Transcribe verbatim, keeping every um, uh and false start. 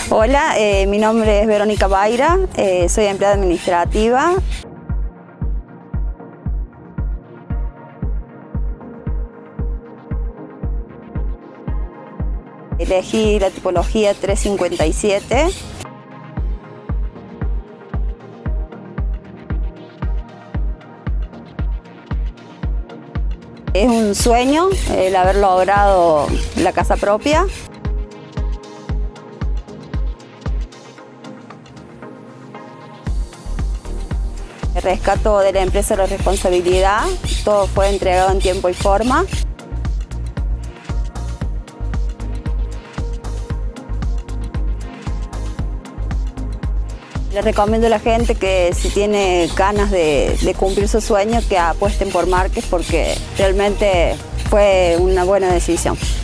Hola, eh, mi nombre es Verónica Baira, eh, soy empleada administrativa. Elegí la tipología trescientos cincuenta y siete. Es un sueño el haber logrado la casa propia. El rescato de la empresa la responsabilidad, todo fue entregado en tiempo y forma. Le recomiendo a la gente que si tiene ganas de, de cumplir su sueño, que apuesten por Márquez porque realmente fue una buena decisión.